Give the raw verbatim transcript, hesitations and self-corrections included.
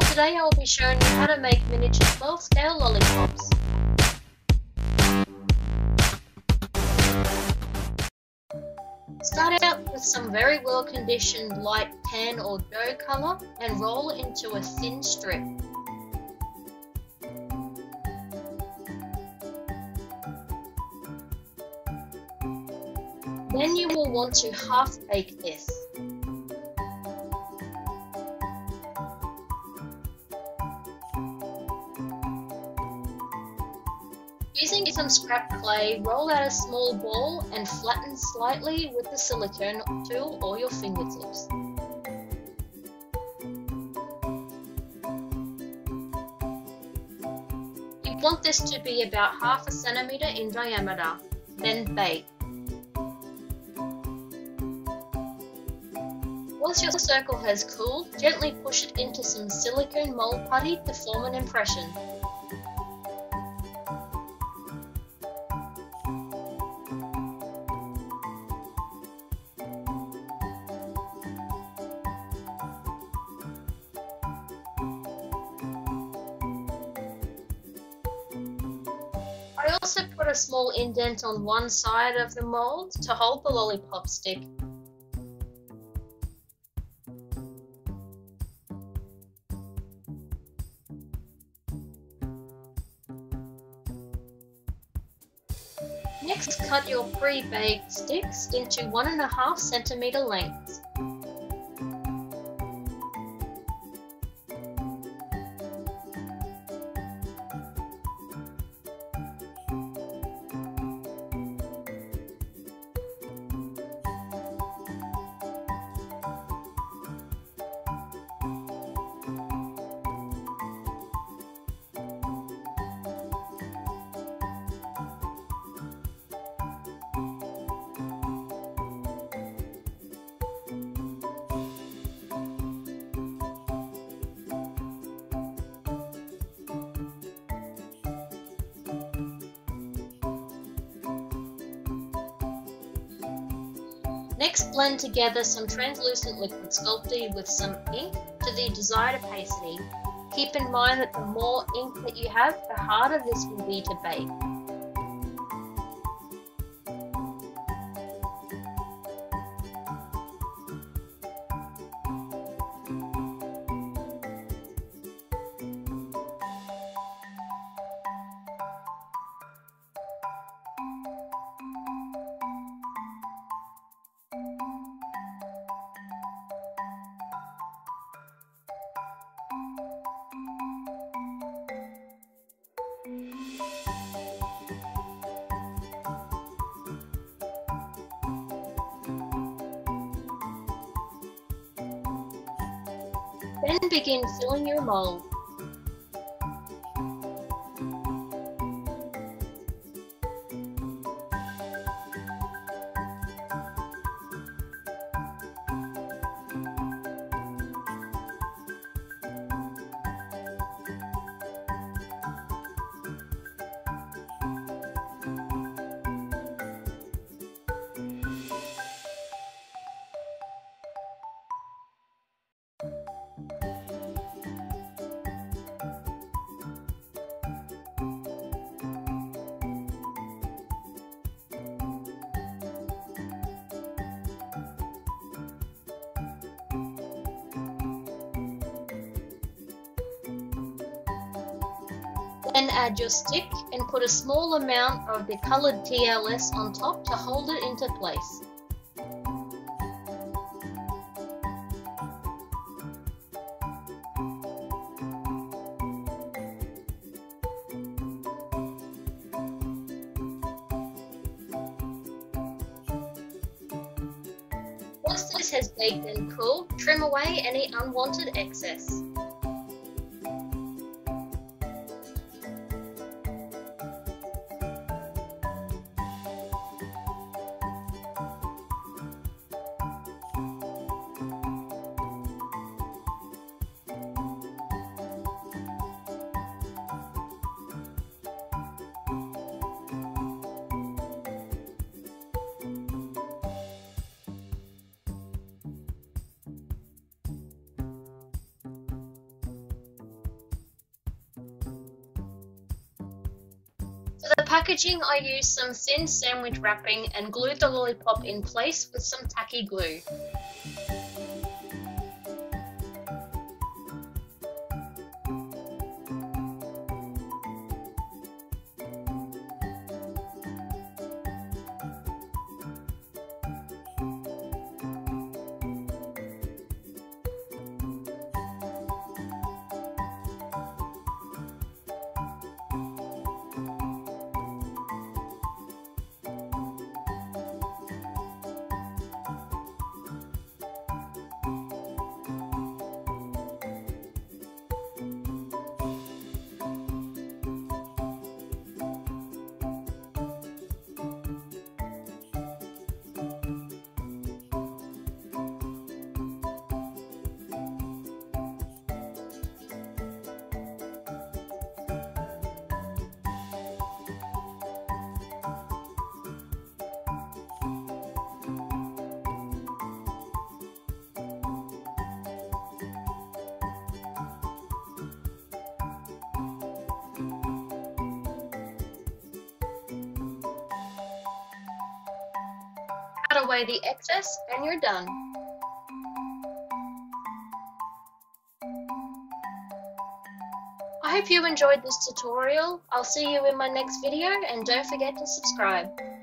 Today I will be showing you how to make miniature twelve scale lollipops. Start out with some very well conditioned light tan or dough colour and roll it into a thin strip. Then you will want to half bake this. Using some scrap clay, roll out a small ball and flatten slightly with the silicone tool or your fingertips. You want this to be about half a centimetre in diameter, then bake. Once your circle has cooled, gently push it into some silicone mold putty to form an impression. I also put a small indent on one side of the mold to hold the lollipop stick. Next, cut your pre-baked sticks into one and a half centimetre lengths. Next, blend together some translucent liquid Sculpey with some ink to the desired opacity. Keep in mind that the more ink that you have, the harder this will be to bake. Then begin filling your mold. Then add your stick and put a small amount of the coloured T L S on top to hold it into place. Once this has baked and cooled, trim away any unwanted excess. For the packaging, I used some thin sandwich wrapping and glued the lollipop in place with some tacky glue. Cut away the excess and you're done. I hope you enjoyed this tutorial. I'll see you in my next video and don't forget to subscribe.